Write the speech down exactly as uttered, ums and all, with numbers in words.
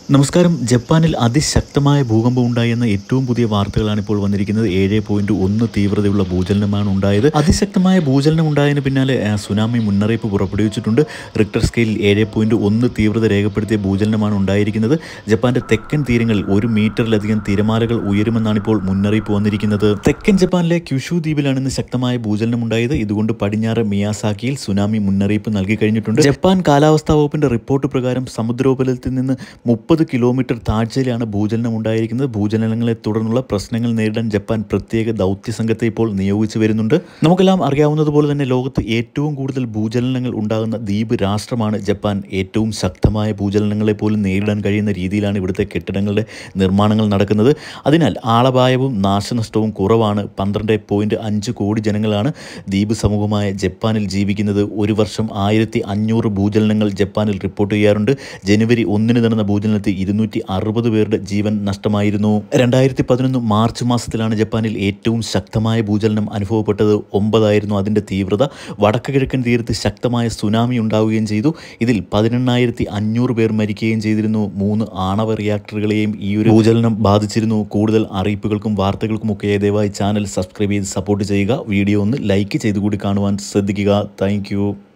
നമസ്കാരം. ജപ്പാനിൽ അതിശക്തമായ ഭൂകമ്പം ഉണ്ടായെന്ന ഏറ്റവും പുതിയ വാർത്തകളാണ് ഇപ്പോൾ വന്നിരിക്കുന്നത്. ഏഴ് പോയിന്റ് ഒന്ന് തീവ്രതയുള്ള ഭൂചലനമാണ് ഉണ്ടായത്. അതിശക്തമായ ഭൂചലനം ഉണ്ടായതിന് പിന്നാലെ സുനാമി മുന്നറിയിപ്പ് പുറപ്പെടുവിച്ചിട്ടുണ്ട്. റിക്ടർ സ്കെയിലിൽ ഏഴ് പോയിന്റ് ഒന്ന് തീവ്രത രേഖപ്പെടുത്തിയ ഭൂചലനമാണ് ഉണ്ടായിരിക്കുന്നത്. ജപ്പാന്റെ തെക്കൻ തീരങ്ങളിൽ ഒരു മീറ്ററിലധികം തിരമാലകൾ ഉയരുമെന്നാണ് ഇപ്പോൾ മുന്നറിയിപ്പ് വന്നിരിക്കുന്നത്. തെക്കൻ ജപ്പാനിലെ ക്യുഷു ദ്വീപിലാണ് ഇന്ന് ശക്തമായ ഭൂചലനം ഉണ്ടായത്. ഇതുകൊണ്ട് പടിഞ്ഞാറ് മിയാസാക്കിയിൽ സുനാമി മുന്നറിയിപ്പ് നൽകി കഴിഞ്ഞിട്ടുണ്ട്. ജപ്പാൻ കാലാവസ്ഥാ വകുപ്പിന്റെ റിപ്പോർട്ട് പ്രകാരം സമുദ്രോപരിതലത്തിൽ നിന്ന് മുപ്പത് കിലോമീറ്റർ താഴ്ചയിലാണ് ഭൂചലനം ഉണ്ടായിരിക്കുന്നത്. ഭൂചലനങ്ങളെ തുടർന്നുള്ള പ്രശ്നങ്ങൾ നേരിടാൻ ജപ്പാൻ പ്രത്യേക ദൗത്യ സംഘത്തെ ഇപ്പോൾ നിയോഗിച്ചു വരുന്നുണ്ട്. നമുക്കെല്ലാം അറിയാവുന്നതുപോലെ തന്നെ ലോകത്ത് ഏറ്റവും കൂടുതൽ ഭൂചലനങ്ങൾ ഉണ്ടാകുന്ന ദ്വീപ് രാഷ്ട്രമാണ് ജപ്പാൻ. ഏറ്റവും ശക്തമായ ഭൂചലനങ്ങളെ പോലും നേരിടാൻ കഴിയുന്ന രീതിയിലാണ് ഇവിടുത്തെ കെട്ടിടങ്ങളുടെ നിർമ്മാണങ്ങൾ നടക്കുന്നത്. അതിനാൽ ആളപായവും നാശനഷ്ടവും കുറവാണ്. പന്ത്രണ്ട് പോയിന്റ് അഞ്ച് കോടി ജനങ്ങളാണ് ദ്വീപ് സമൂഹമായ ജപ്പാനിൽ ജീവിക്കുന്നത്. ഒരു വർഷം ആയിരത്തി അഞ്ഞൂറ് ഭൂചലനങ്ങൾ ജപ്പാനിൽ റിപ്പോർട്ട് ചെയ്യാറുണ്ട്. ജനുവരി ഒന്നിന് നടന്ന ഭൂചലനത്തിൽ ഇരുന്നൂറ്റി അറുപത് പേരുടെ ജീവൻ നഷ്ടമായിരുന്നു. രണ്ടായിരത്തി പതിനൊന്ന് മാർച്ച് മാസത്തിലാണ് ജപ്പാനിൽ ഏറ്റവും ശക്തമായ ഭൂചലനം അനുഭവപ്പെട്ടത്. ഒമ്പതായിരുന്നു അതിൻ്റെ തീവ്രത. വടക്ക് കിഴക്കൻ തീരത്ത് ശക്തമായ സുനാമി ഉണ്ടാവുകയും ചെയ്തു. ഇതിൽ പതിനെണ്ണായിരത്തി അഞ്ഞൂറ് പേർ മരിക്കുകയും ചെയ്തിരുന്നു. മൂന്ന് ആണവ റിയാക്ടറുകളെയും ഈ ഒരു ഭൂചലനം ബാധിച്ചിരുന്നു. കൂടുതൽ അറിയിപ്പുകൾക്കും വാർത്തകൾക്കുമൊക്കെ ദയവായി ചാനൽ സബ്സ്ക്രൈബ് ചെയ്ത് സപ്പോർട്ട് ചെയ്യുക. വീഡിയോ ഒന്ന് ലൈക്ക് ചെയ്തുകൂടി കാണുവാൻ ശ്രദ്ധിക്കുക. താങ്ക്